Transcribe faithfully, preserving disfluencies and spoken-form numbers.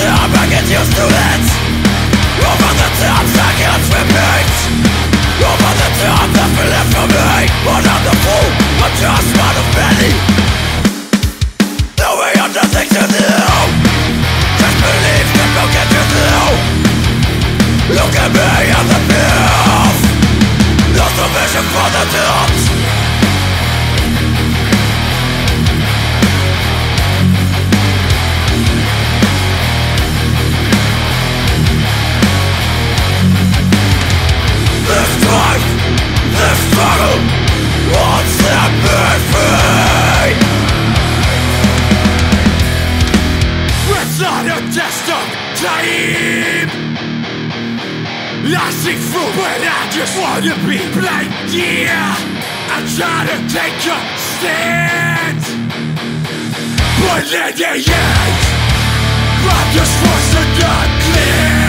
time I get used to it. Over the times I can't repeat. Over the time that feel left for me. But I'm the fool, I'm just one of many. There ain't nothing to do. Just believe that we'll get you through. Look at me and the path. Lost a vision for the tops. This drive, this struggle won't set me free. It's not a test of time. I see through, but I just wanna be blind. Yeah, I try to take a stand, but in the end, I'm just forced to not clear.